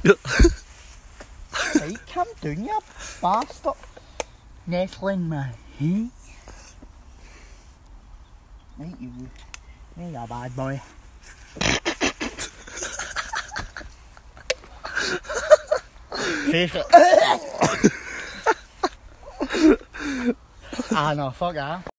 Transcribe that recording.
Hey, come down, you bastard. Nettling me, eh? Right, you. There you bad boy. Face it. Ah, no, fuck that.